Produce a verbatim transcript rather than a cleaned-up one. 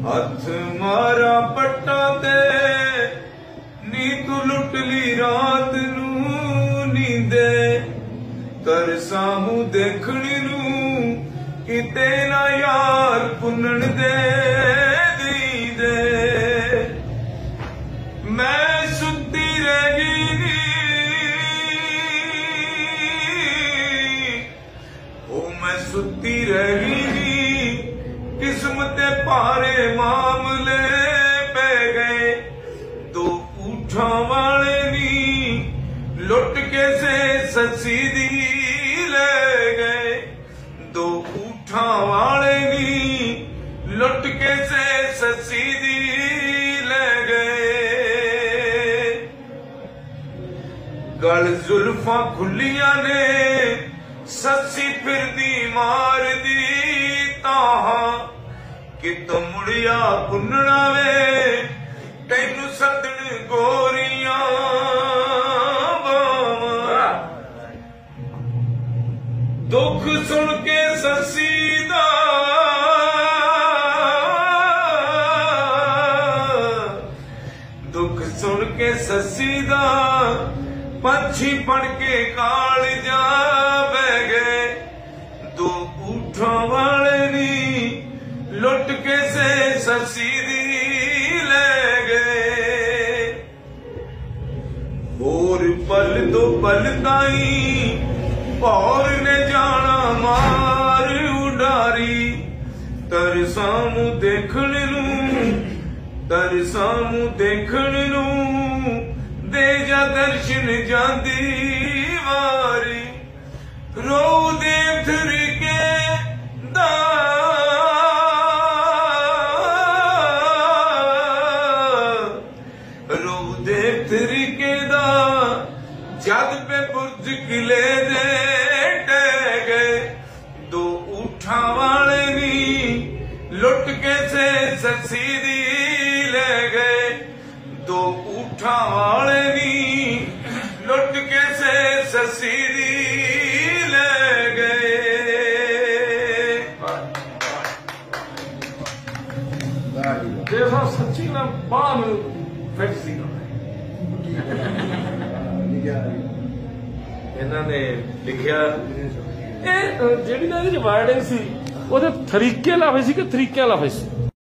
हथ मारा पट्टा ते नी तू लुट ली रात नू नींदे तरसा मूं देखणी नू किते ना यार पुनन दे दीदे मैं सुती रही नी ओ मैं सुती रही नी किस्मत पारे मामले पै गए तो उठा वाले नी लुट के से सच्ची दी ले गए दो उठा वाले नी लुट के से सच्ची दी ले गए गल जुल्फा खुलिया ने सच्ची फिर दी मार दी ताहा कि तुम मुड़िया पुनना वे तेनू सदन गोरिया बावा दुख सुन के ससी दा दुख सुन के ससी दा पंछी पढ़ के काल जा बह गए दो उठा वाले नी लुट के से ससी दी ले गए और पल दो पल ताई और ने जाना मार उडारी तरसा मूं देखण नू तरसा मूं देखण नू दे जा दर्शन जांदी वारी रो दे थरके दा रो दे थरके दा जद पे बुर्ज किले दे टह गए दो उठा वाले नी लुट के से ससी दी ले गए दो उठा वाले नी लुट के से ससी दी ले गए देखो सच्ची ना बाल फिट सी ਇਹਨਾਂ ਨੇ ਲਿਖਿਆ ਇਹ ਜਿਹੜੀ ਨਾ ਇਹਦੀ ਵਾਰਡਿੰਗ ਸੀ ਉਹਦੇ ਤਰੀਕੇ ਲਾਫੇ ਸੀ ਕਿ ਤਰੀਕਿਆਂ ਲਾਫੇ ਸੀ